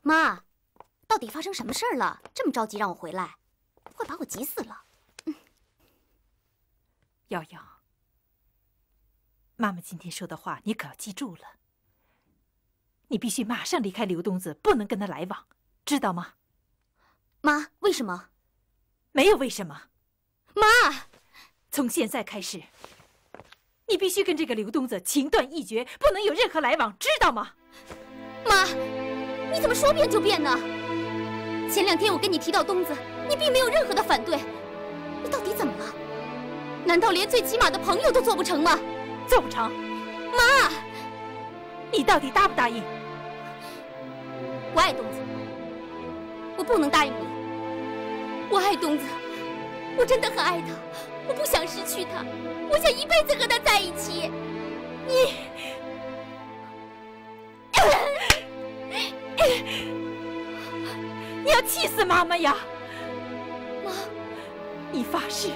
妈，到底发生什么事儿了？这么着急让我回来，快把我急死了。 瑶瑶，妈妈今天说的话你可要记住了。你必须马上离开刘东子，不能跟他来往，知道吗？ 妈，为什么？ 没有为什么。 妈， 从现在开始，你必须跟这个刘东子情断义绝，不能有任何来往，知道吗？ 妈，你怎么说变就变呢？前2天我跟你提到东子，你并没有任何的反对，你到底怎么了？难道连最起码的朋友都做不成吗？ 做不成。 妈， 你到底答不答应？ 我爱东子，我不能答应你。我爱东子，我真的很爱他，我不想失去他，我想一辈子和他在一起。 你要气死妈妈呀！ 妈， 你发誓，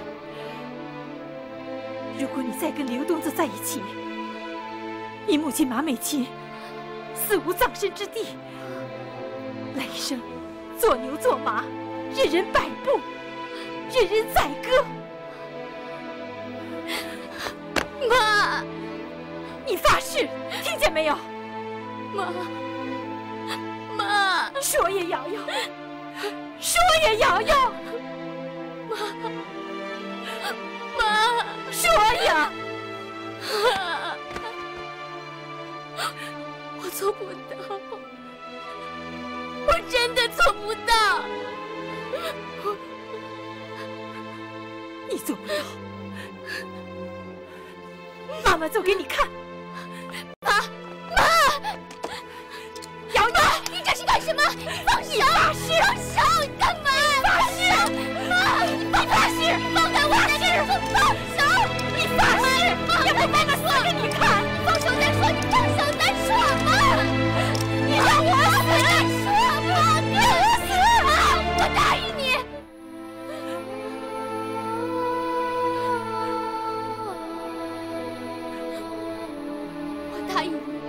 如果你再跟刘东子在一起，你母亲马美琴死无葬身之地，来生做牛做马，任人摆布，任人宰割。 妈， 你发誓，听见没有？ 妈， 说呀，瑶瑶，说呀，瑶瑶， 妈， 说呀。 我做不到，我真的做不到。 你做不到，妈妈做给你看。 妈， 瑶瑶， 你这是干什么？你放手！ 发誓！ 放手！你干嘛？ 发誓！ 妈，你发誓！放开我！放手！ 你发誓！要不妈妈死给你看！ 你放手再说！你放手再说！妈， 你让我死！ 再说！妈，给我死！妈，我答应你。我答应你。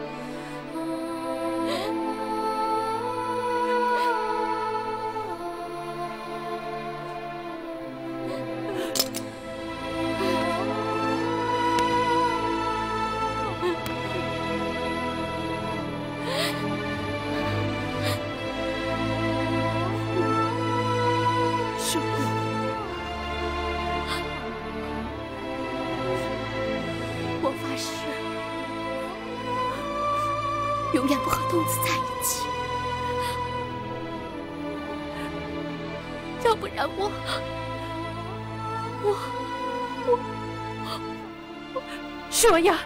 我发誓，永远不和东子在一起，要不然我说呀！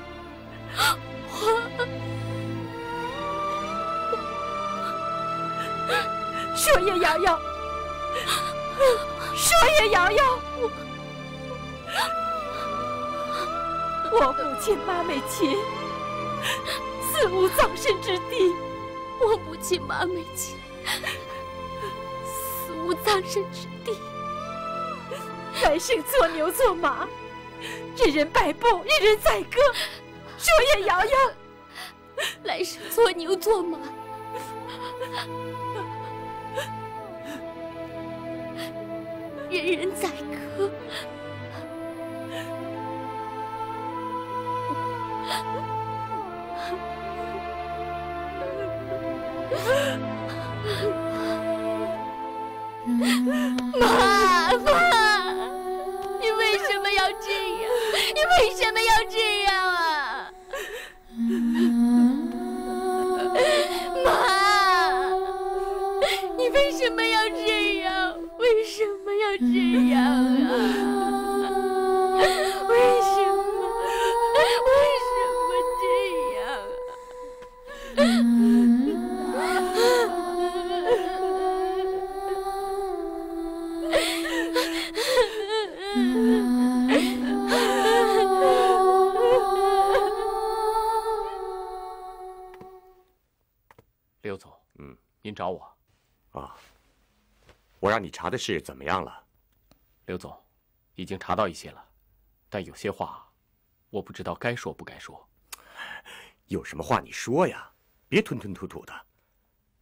说呀，瑶瑶！说呀，瑶瑶！我母亲马美琴死无葬身之地， 我母亲马美琴死无葬身之地， 来生做牛做马，任人摆布，任人宰割。说呀，瑶瑶！ 来生做牛做马，任人宰割。妈，你为什么要这样？你为什么要这样啊？妈，你为什么要这样？为什么要这样啊？为什么这样啊？ 刘总，您找我啊？我让你查的事怎么样了？ 刘总，已经查到一些了，但有些话，我不知道该说不该说。 有什么话你说呀，别吞吞吐吐的。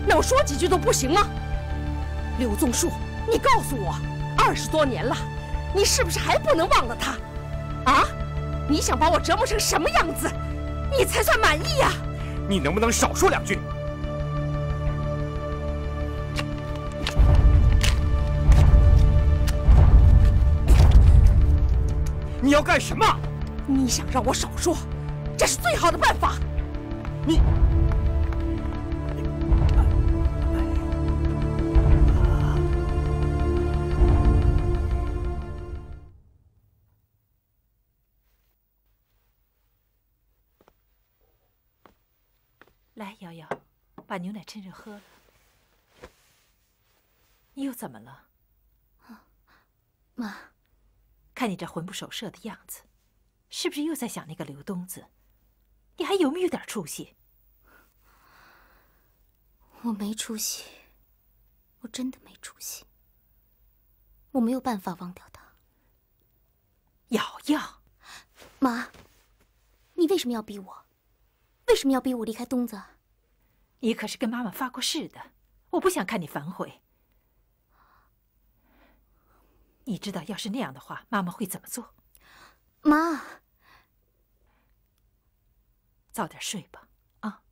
那我说几句都不行吗？柳宗树，你告诉我，20多年了，你是不是还不能忘了他？啊？你想把我折磨成什么样子，你才算满意呀？ 你能不能少说2句？你要干什么？ 你想让我少说，这是最好的办法。 你。 来，瑶瑶，把牛奶趁热喝了。你又怎么了？ 妈， 看你这魂不守舍的样子，是不是又在想那个刘东子？你还有没有点出息？ 我没出息，我真的没出息。我没有办法忘掉他。 瑶瑶， 妈，你为什么要逼我？为什么要逼我离开东子？ 你可是跟妈妈发过誓的，我不想看你反悔。你知道，要是那样的话，妈妈会怎么做？ 妈， 早点睡吧，啊。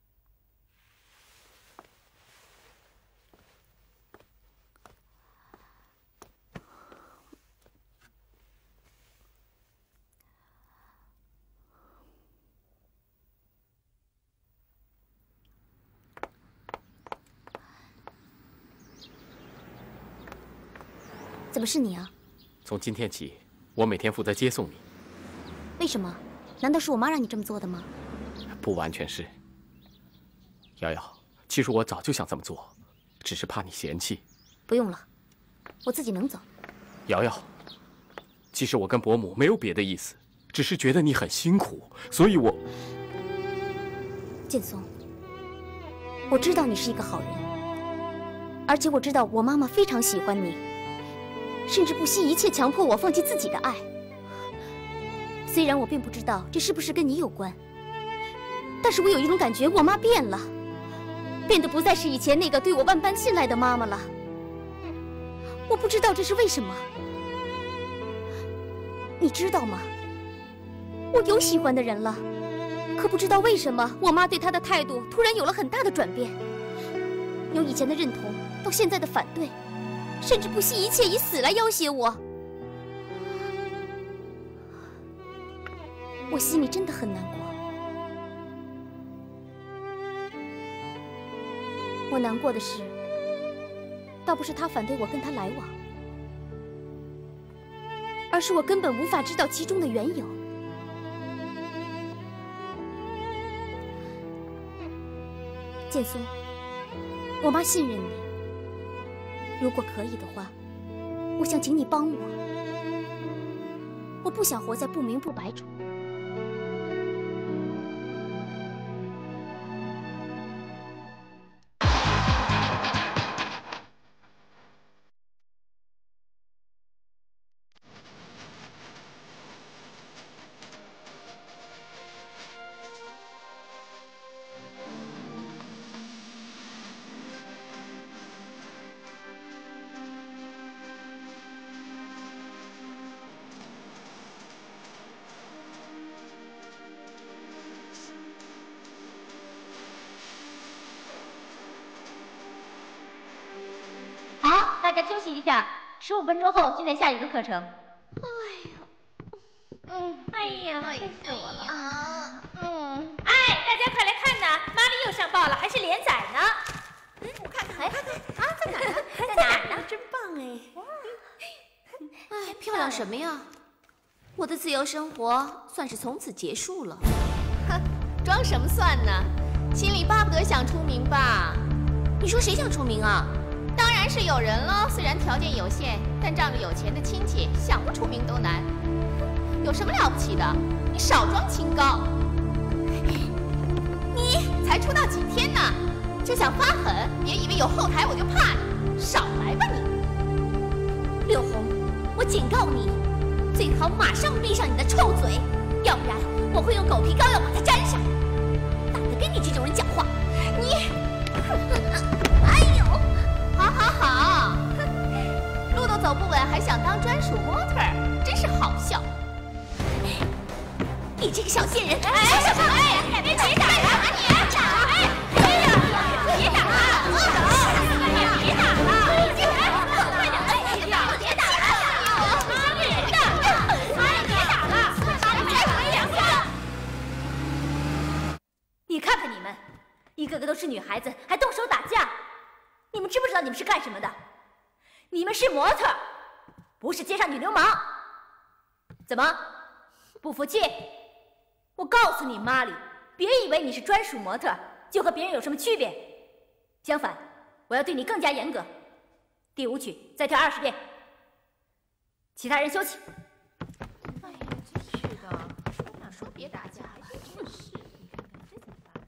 怎么是你啊？ 从今天起，我每天负责接送你。 为什么？难道是我妈让你这么做的吗？ 不完全是。瑶瑶，其实我早就想这么做，只是怕你嫌弃。 不用了，我自己能走。 瑶瑶，其实我跟伯母没有别的意思，只是觉得你很辛苦，所以我…… 剑松，我知道你是一个好人，而且我知道我妈妈非常喜欢你，甚至不惜一切强迫我放弃自己的爱。虽然我并不知道这是不是跟你有关，但是我有一种感觉，我妈变了，变得不再是以前那个对我万般信赖的妈妈了。我不知道这是为什么，你知道吗？我有喜欢的人了，可不知道为什么我妈对他的态度突然有了很大的转变，由以前的认同到现在的反对，甚至不惜一切以死来要挟我。我心里真的很难过。我难过的是，倒不是他反对我跟他来往，而是我根本无法知道其中的缘由。剑松，我妈信任你，如果可以的话，我想请你帮我。我不想活在不明不白中。 大家休息一下，15分钟后进行下一个课程。 哎呀，累死我了啊！ 哎，大家快来看呐，妈咪又上报了，还是连载呢。 我看看，啊，在哪儿呢？在哪儿呢？真棒哎！ 哎，漂亮什么呀？我的自由生活算是从此结束了。哼，装什么蒜呢？心里巴不得想出名吧？你说谁想出名啊？当然是有人了，虽然条件有限，但仗着有钱的亲戚，想不出名都难。有什么了不起的？你少装清高。你才出道几天呢，就想发狠？别以为有后台我就怕你，少来吧你！ 柳红，我警告你，最好马上闭上你的臭嘴，要不然我会用狗皮膏药把它粘上。懒得跟你这种人讲话。你。 还想当专属模特儿，真是好笑！你这个小贱人！哎，什么？哎，别打了！你打！哎呀！别打了！别打了！快点！哎呀！别打了！妈人的！哎，别打了！别打！ 你看看你们，一个个都是女孩子，还动手打架，你们知不知道你们是干什么的？你们是模特，不是街上女流氓。怎么，不服气？我告诉你，玛丽，别以为你是专属模特就和别人有什么区别。相反，我要对你更加严格。第5曲再跳20遍，其他人休息。 哎呀，真是的，说别打架，还真是。你看看这怎么办？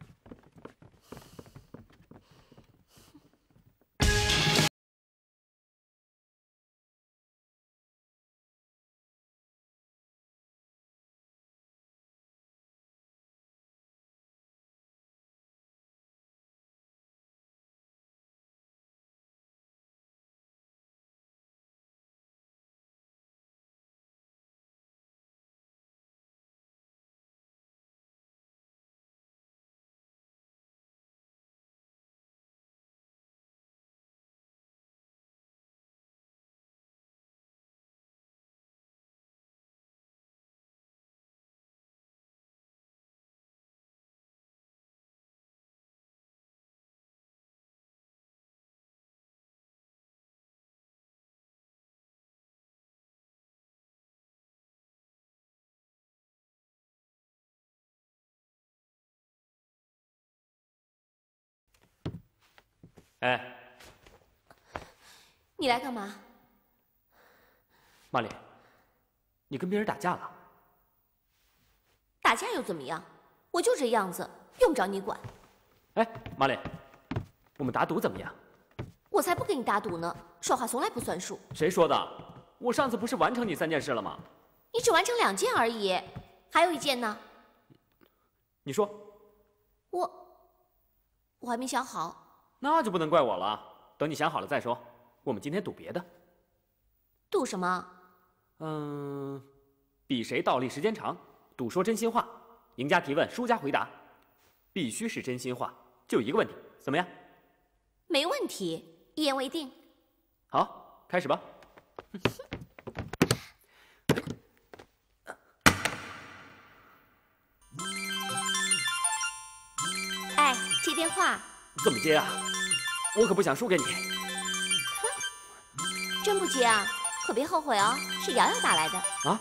哎， 你来干嘛？ 玛丽，你跟别人打架了？ 打架又怎么样？我就这样子，用不着你管。 哎，玛丽，我们打赌怎么样？ 我才不跟你打赌呢，说话从来不算数。 谁说的？我上次不是完成你3件事了吗？ 你只完成2件而已，还有1件呢。 你说。 我还没想好。 那就不能怪我了，等你想好了再说。我们今天赌别的。 赌什么？ 比谁倒立时间长，赌说真心话，赢家提问，输家回答，必须是真心话，就一个问题，怎么样？ 没问题，一言为定。 好，开始吧。 哎，接电话。 怎么接啊？我可不想输给你。 真不接啊？可别后悔哦，是瑶瑶打来的。 啊？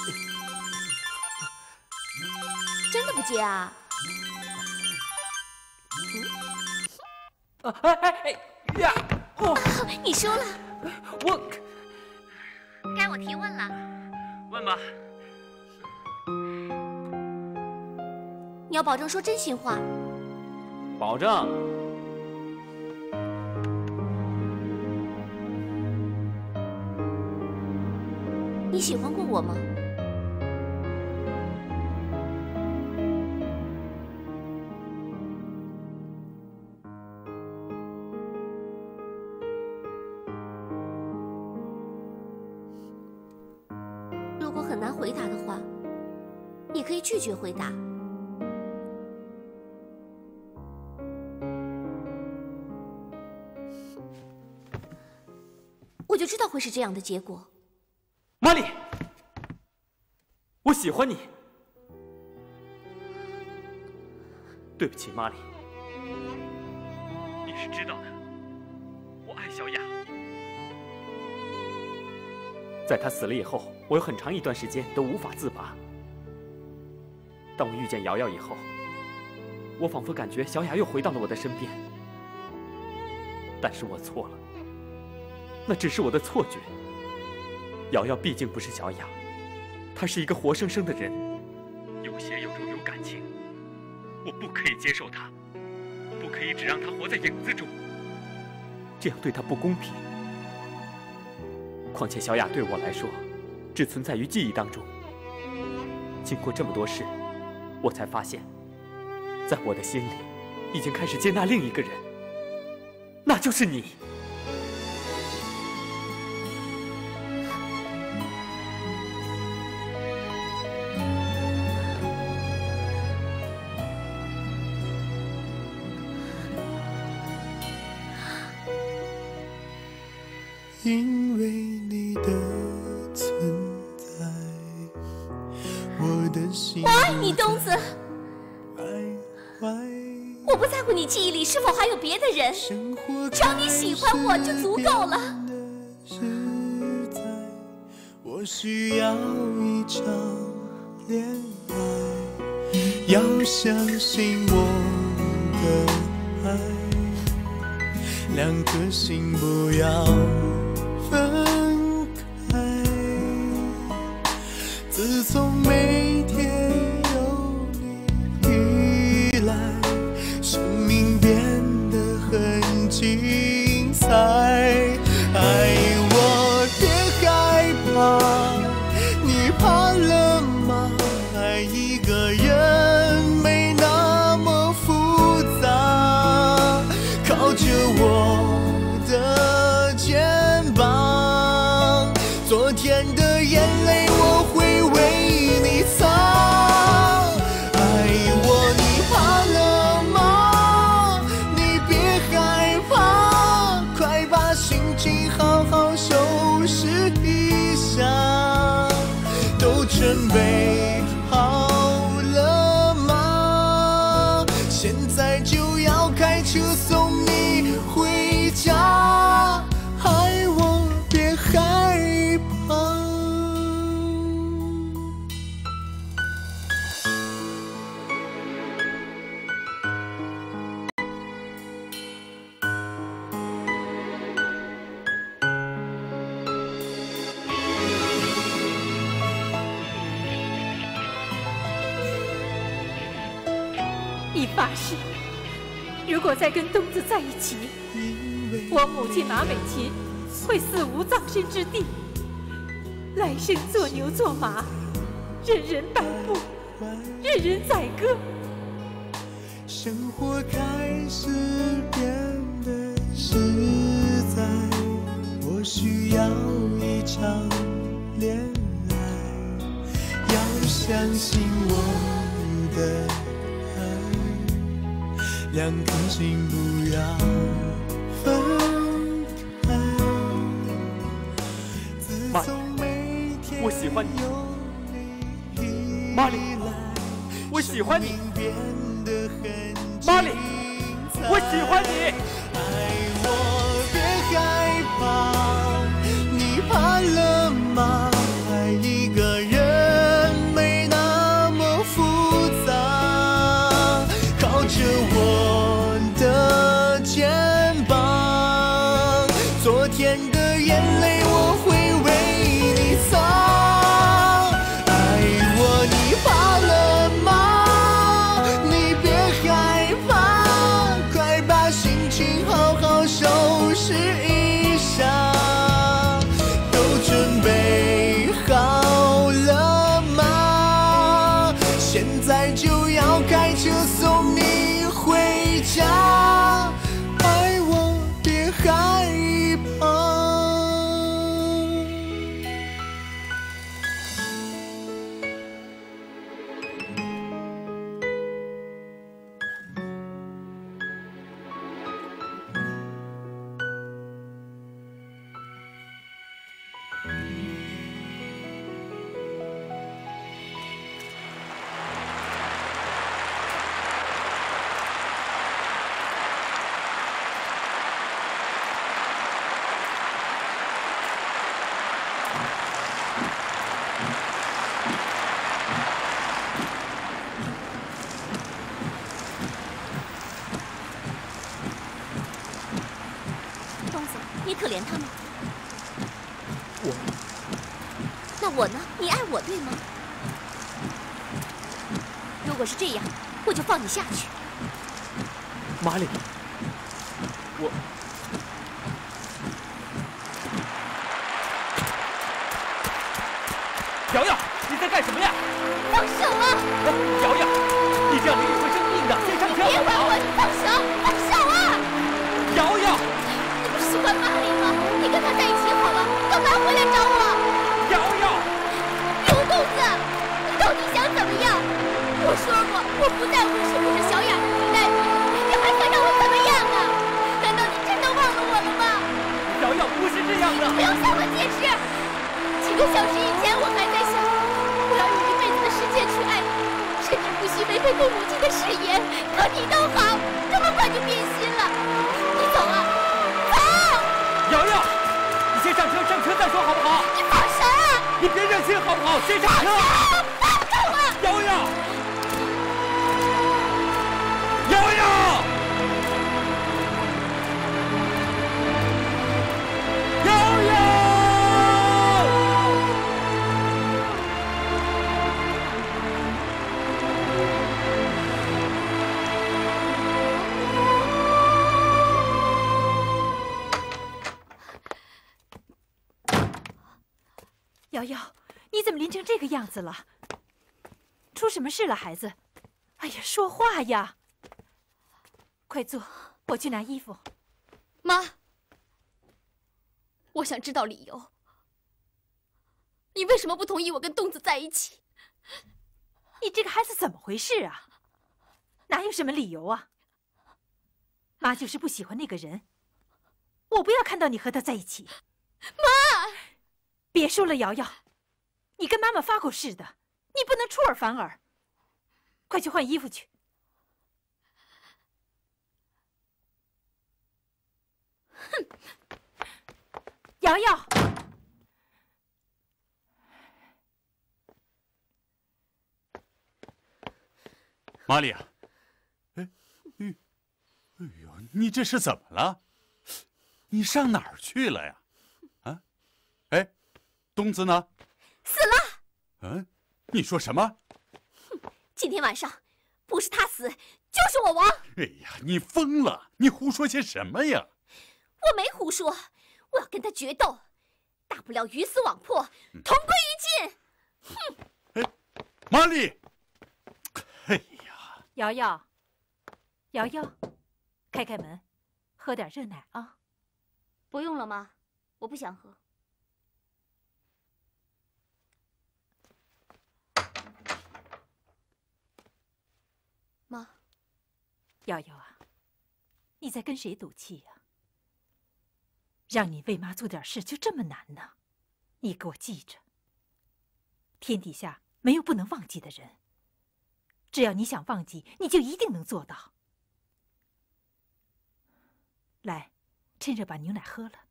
真的不接啊？ 呀！哦， 你输了。 我。 该我提问了。 问吧。 你要保证说真心话。 保证。 你喜欢过我吗？如果很难回答的话，你可以拒绝回答。我就知道会是这样的结果。 玛丽，我喜欢你。对不起，玛丽，你是知道的，我爱小雅。在她死了以后，我有很长一段时间都无法自拔。当我遇见瑶瑶以后，我仿佛感觉小雅又回到了我的身边。但是我错了，那只是我的错觉。瑶瑶毕竟不是小雅，她是一个活生生的人，有血有肉有感情。我不可以接受她，不可以只让她活在影子中，这样对她不公平。况且小雅对我来说，只存在于记忆当中。经过这么多事，我才发现，在我的心里，已经开始接纳另一个人，那就是你。 因为你的存在，我的心我爱你，东子。我不在乎你记忆里是否还有别的人，只要你喜欢我就足够了。 我需要一场恋爱，要相信我的爱，两颗心不要分开。自从每天有你以来，生命变得很精彩。爱我别害怕，你怕了吗？爱一个人没那么复杂，靠着我的肩膀，昨天的眼泪我会为你擦。爱我你怕了吗？你别害怕，快把心情好好收拾一下。都准备好了吗？现在就要开车送你回家。爱我别害怕。 你发誓，如果再跟东子在一起，我母亲马美琴会死无葬身之地，来生做牛做马，任人摆布，任人宰割。 生活开始变得实在，我需要一场恋爱，要相信我的两颗心不要分开。 玛丽，我喜欢你。玛丽，我喜欢你。玛丽，我喜欢你。 爱我别害怕，你怕了吗？爱一个人没那么复杂，靠着我的肩膀，昨天的眼泪我会为你擦。爱我你怕了吗？你别害怕，快把心情好好收拾一下。都准备好了吗？现在就要开车送你回家。爱我别害怕。 东子，你可怜他吗？那我呢？你爱我对吗？如果是这样，我就放你下去。 玛丽，我瑶瑶，你在干什么呀？ 放手啊！ 瑶瑶，你这样淋雨会生病的，先上车。 别管我，你放手！放手啊！ 瑶瑶， 你不是喜欢玛丽吗？你跟她在一起好了，干嘛回来找我？ 瑶瑶， 刘公子，你到底想怎么样？我说过，我不在乎是不是小雅的替代品，你还想让我怎么样啊？难道你真的忘了我了吗？ 瑶瑶，不是这样的。 你不要违背对母亲的誓言，可你倒好，这么快就变心了。你走啊，走！ 瑶瑶，你先上车再说好不好？ 你放手啊！ 你别任性好不好？先上车！ 放手啊！ 瑶瑶，瑶瑶，瑶瑶！ 瑶瑶，你怎么淋成这个样子了？出什么事了，孩子？哎呀，说话呀！快坐，我去拿衣服。 妈，我想知道理由。你为什么不同意我跟东子在一起？ 你这个孩子怎么回事啊？哪有什么理由啊？妈就是不喜欢那个人，我不要看到你和他在一起。 妈， 别说了，瑶瑶，你跟妈妈发过誓的，你不能出尔反尔。快去换衣服去。哼，瑶瑶， 玛丽亚，哎呦，你这是怎么了？你上哪儿去了呀？啊？哎，东子呢？ 死了。 嗯，你说什么？ 今天晚上不是他死，就是我亡。 哎呀，你疯了！你胡说些什么呀？ 我没胡说，我要跟他决斗，大不了鱼死网破，同归于尽。哼！ 哎，玛丽，哎呀， 瑶瑶，瑶瑶，开开门，喝点热奶啊。 不用了，妈，我不想喝。 妈， 瑶瑶啊，你在跟谁赌气呀？让你为妈做点事就这么难呢？你给我记着，天底下没有不能忘记的人，只要你想忘记，你就一定能做到。来，趁热把牛奶喝了，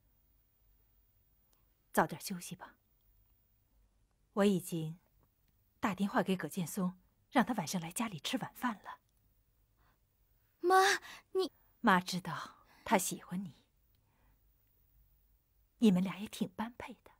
早点休息吧。我已经打电话给葛剑松，让他晚上来家里吃晚饭了。 妈，你…… 妈知道他喜欢你，你们俩也挺般配的。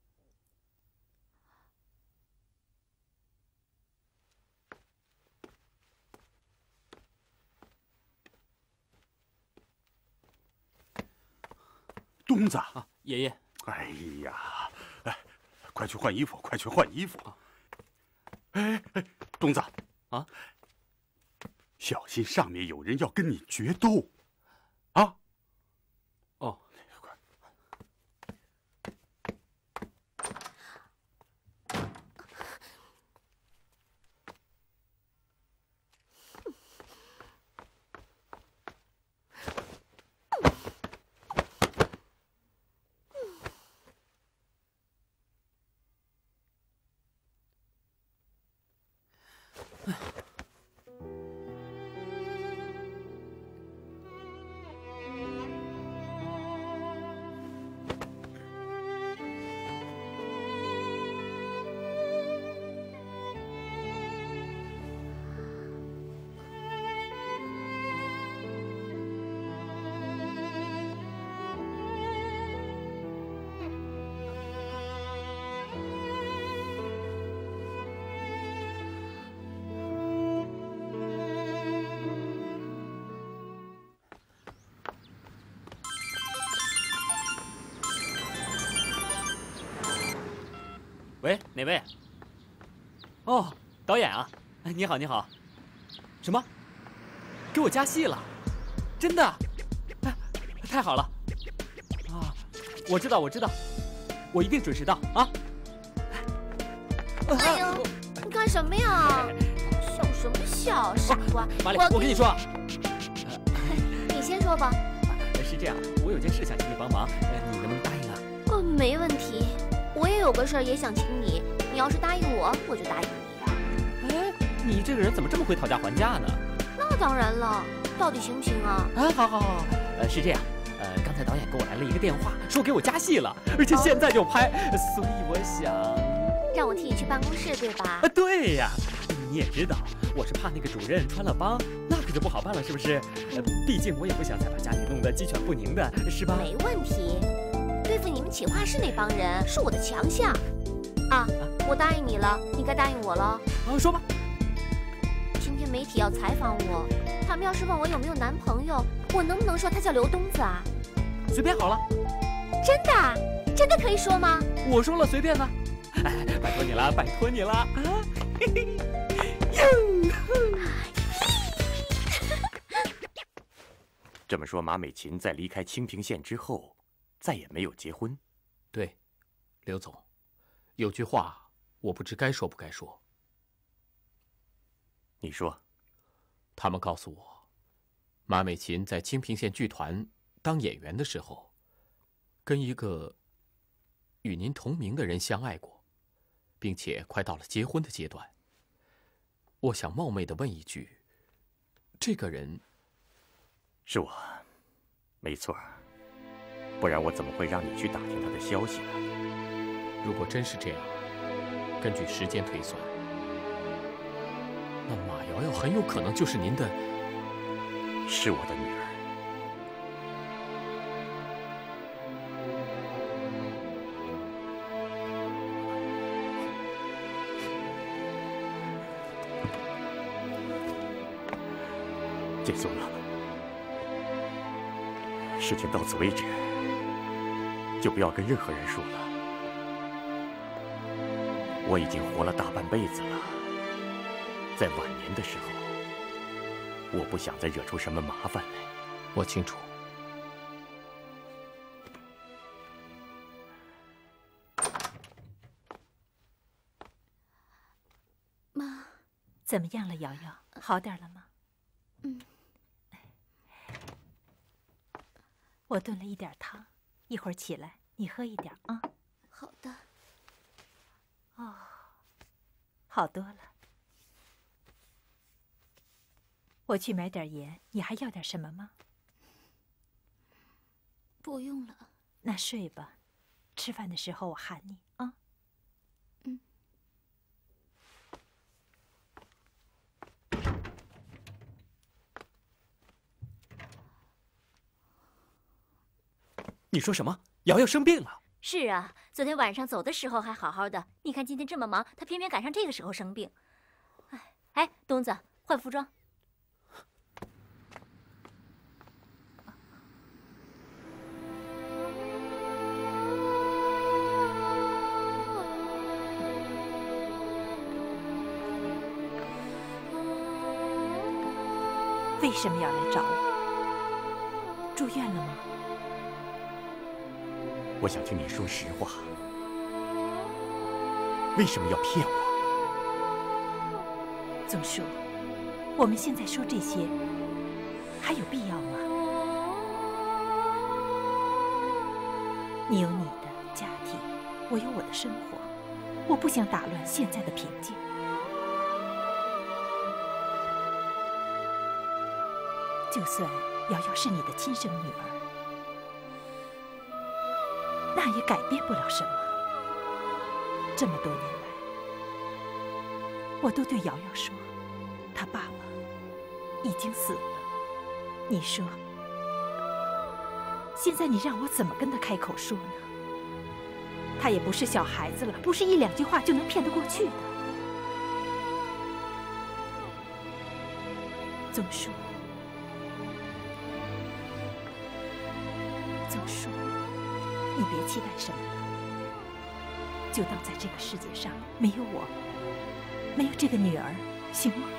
东子啊，爷爷。 哎呀，哎，快去换衣服，快去换衣服！哎哎，东子啊， 小心上面有人要跟你决斗，啊！ 哦， 快！ 喂，哪位？哦，导演啊，你好，你好。什么？给我加戏了？真的？哎，太好了！啊，我知道，我一定准时到啊！ 哎呦，你干什么呀？笑什么笑，傻瓜！ 玛丽，我跟你说， 你先说吧。 是这样，我有件事想请你帮忙，你能不能答应啊？ 哦，没问题。我也有个事儿也想请你，你要是答应我，我就答应你。 哎， 你这个人怎么这么会讨价还价呢？ 那当然了，到底行不行啊？ 啊，好，是这样，刚才导演给我来了一个电话，说给我加戏了，而且现在就拍，所以我想让我替你去办公室，对吧？ 对呀，你也知道，我是怕那个主任穿了帮，那可就不好办了，是不是？毕竟我也不想再把家里弄得鸡犬不宁的，是吧？ 没问题，对付你们企划室那帮人是我的强项。啊，我答应你了，你该答应我了。 说吧。 今天媒体要采访我，他们要是问我有没有男朋友，我能不能说他叫刘东子啊？ 随便好了。 真的啊？真的可以说吗？ 我说了随便呢。哎，拜托你了，拜托你了啊！ 这么说，马美琴在离开清平县之后，再也没有结婚。 对，刘总，有句话我不知该说不该说。 你说。 他们告诉我，马美琴在清平县剧团当演员的时候，跟一个与您同名的人相爱过，并且快到了结婚的阶段。我想冒昧地问一句，这个人是我，没错，不然我怎么会让你去打听他的消息呢？ 如果真是这样，根据时间推算，那马瑶瑶很有可能就是您的， 是我的女儿。结束了，事情到此为止，就不要跟任何人说了。我已经活了大半辈子了，在晚年的时候，我不想再惹出什么麻烦来。 我清楚。 妈， 怎么样了，瑶瑶？好点了吗？我炖了一点汤，一会儿起来你喝一点啊。 好的。 哦，好多了。我去买点盐，你还要点什么吗？ 不用了。 那睡吧，吃饭的时候我喊你啊。 你说什么？瑶瑶生病了？ 是啊，昨天晚上走的时候还好好的，你看今天这么忙，她偏偏赶上这个时候生病。哎，东子，换服装。 为什么要来找我？住院了吗？ 我想听你说实话，为什么要骗我？ 总叔，我们现在说这些，还有必要吗？你有你的家庭，我有我的生活，我不想打乱现在的平静。就算瑶瑶是你的亲生女儿，那也改变不了什么。这么多年来，我都对瑶瑶说，她爸爸已经死了。你说，现在你让我怎么跟她开口说呢？她也不是小孩子了，不是一两句话就能骗得过去的。总叔，你别期待什么了，就当在这个世界上没有我，没有这个女儿，行吗？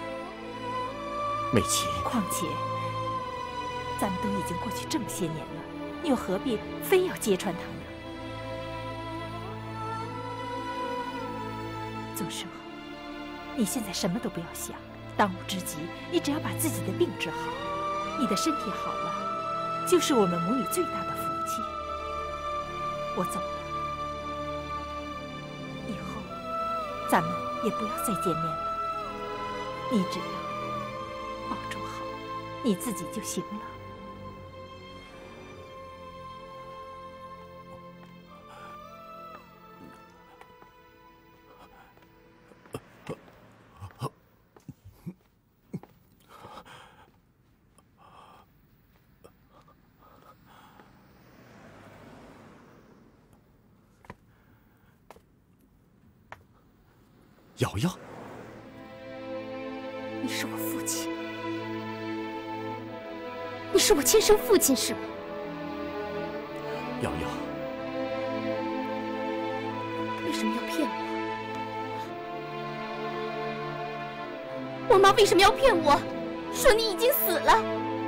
美琪， 况且咱们都已经过去这么些年了，又何必非要揭穿她呢？总是好，你现在什么都不要想，当务之急，你只要把自己的病治好，你的身体好了，就是我们母女最大的福气。我走了，以后咱们也不要再见面了。 你只要保重好你自己就行了。 瑶瑶， 你是我父亲，你是我亲生父亲是吗？ 瑶瑶， 为什么要骗我？我妈为什么要骗我，说你已经死了？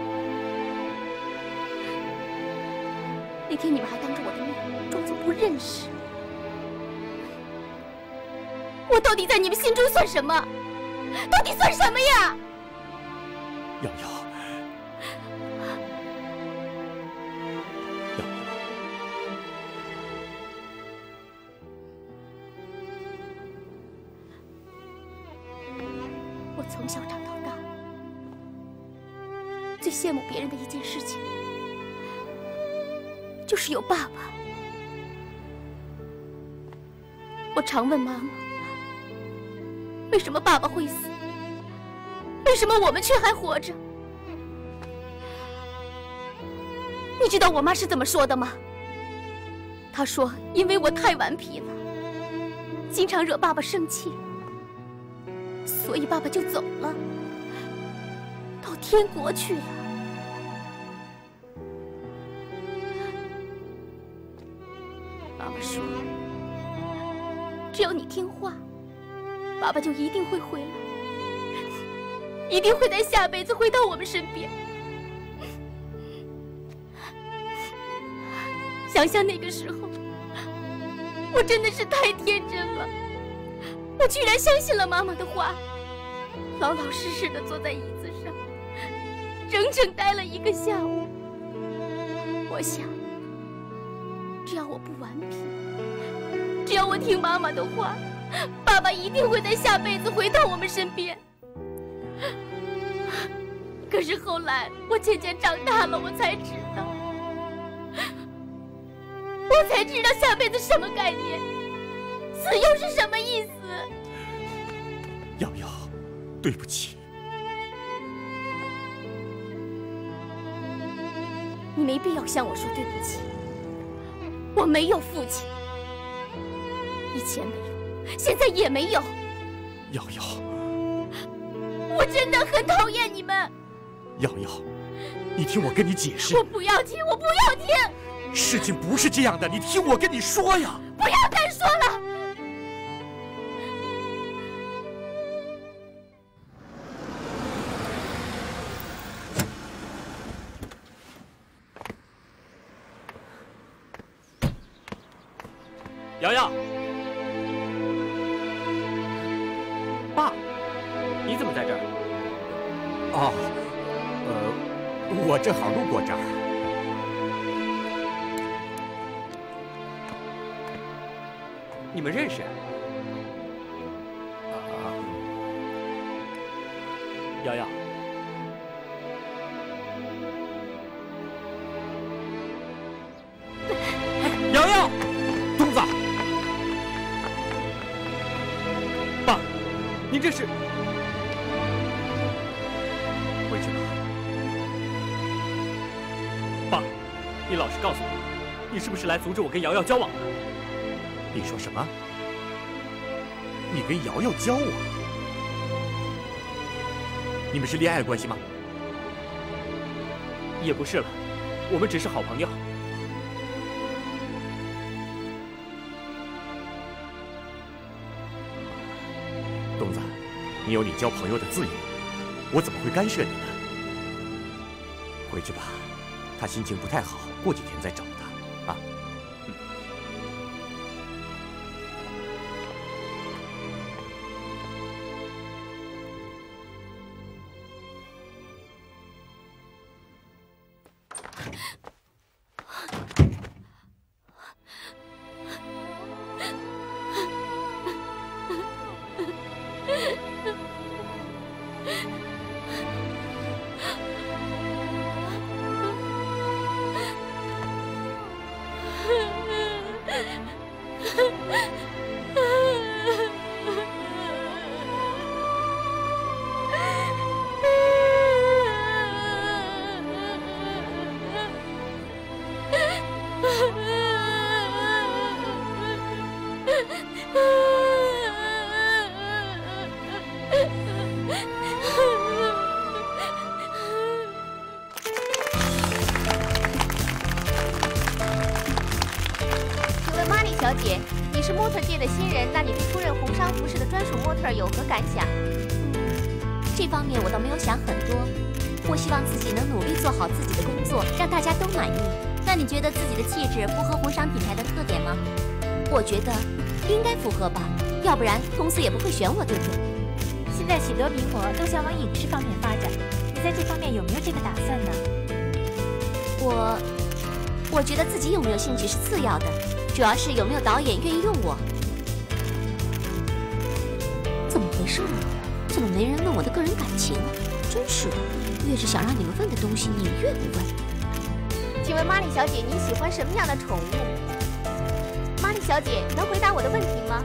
那天你们还当着我的面装作不认识。我到底在你们心中算什么？到底算什么呀？ 瑶瑶，瑶瑶， 我从小长到大，最羡慕别人的一件事情，就是有爸爸。我常问妈妈，为什么爸爸会死？为什么我们却还活着？你知道我妈是怎么说的吗？她说，因为我太顽皮了，经常惹爸爸生气，所以爸爸就走了，到天国去了。妈妈说，只要你听话，爸爸就一定会回来，一定会在下辈子回到我们身边。想想那个时候，我真的是太天真了，我居然相信了妈妈的话，老老实实的坐在椅子上，整整待了1个下午。我想，只要我不顽皮，只要我听妈妈的话，爸爸一定会在下辈子回到我们身边。可是后来我渐渐长大了，我才知道下辈子什么概念，死又是什么意思。 瑶瑶，对不起。 你没必要向我说对不起。我没有父亲，以前没有，现在也没有。 瑶瑶， 我真的很讨厌你们。 瑶瑶，你听我跟你解释。 我不要听，我不要听。 事情不是这样的，你听我跟你说呀。 不要再说了。 瑶瑶，爸，你怎么在这儿？ 哦，我正好路过这儿。 你们认识？瑶瑶，瑶瑶，东子，爸，您这是？ 回去吧。 爸，你老实告诉我，你是不是来阻止我跟瑶瑶交往的？ 你说什么？你跟瑶瑶交往？你们是恋爱关系吗？ 也不是了，我们只是好朋友。 东子，你有你交朋友的自由，我怎么会干涉你呢？回去吧，他心情不太好，过几天再找他啊。 小姐，你是模特界的新人，那你对出任红商服饰的专属模特有何感想？ 这方面我倒没有想很多，我希望自己能努力做好自己的工作，让大家都满意。那你觉得自己的气质符合红商品牌的特点吗？我觉得应该符合吧，要不然公司也不会选我，对不对？ 现在许多名模都想往影视方面发展，你在这方面有没有这个打算呢？ 我觉得自己有没有兴趣是次要的，主要是有没有导演愿意用我。怎么回事啊？怎么没人问我的个人感情？真是的，越是想让你们问的东西，你们越不问。 请问玛丽小姐，你喜欢什么样的宠物？玛丽小姐，能回答我的问题吗？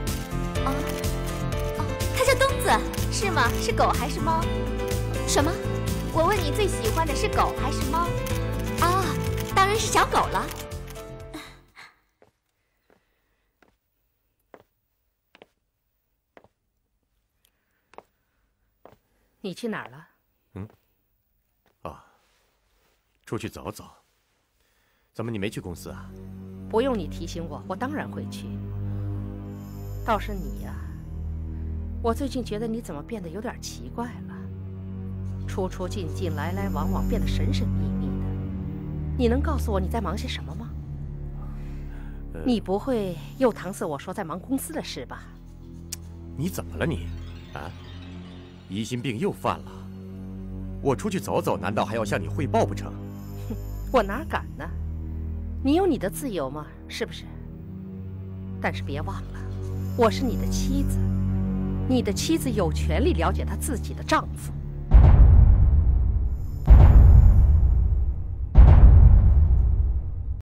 它叫东子， 是吗？是狗还是猫？ 什么？ 我问你最喜欢的是狗还是猫？ 啊，当然是小狗了。 你去哪儿了？ 出去走走。怎么你没去公司啊？ 不用你提醒我，我当然会去。倒是你呀，我最近觉得你怎么变得有点奇怪了，出出进进，来来往往，变得神神秘秘的。你能告诉我你在忙些什么吗？你不会又搪塞我说在忙公司的事吧？ 你怎么了你？啊？疑心病又犯了？我出去走走，难道还要向你汇报不成？ 我哪敢呢？你有你的自由吗？是不是？但是别忘了，我是你的妻子，你的妻子有权利了解她自己的丈夫。